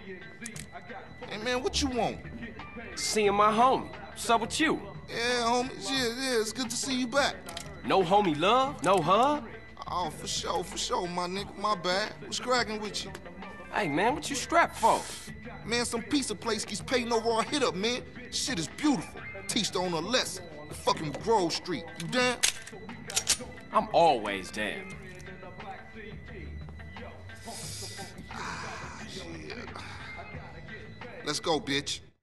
Hey, man, what you want? Seeing my homie. What's up with you? Yeah, homie. Yeah, it's good to see you back. No homie love? No hug? Oh, for sure, my nigga. My bad. What's cracking with you? Hey, man, what you strapped for? Man, some pizza place keeps painting over our hit up, man. Shit is beautiful. Teach the owner a lesson. The fucking Grove Street. You down? I'm always down. Yeah. Let's go, bitch.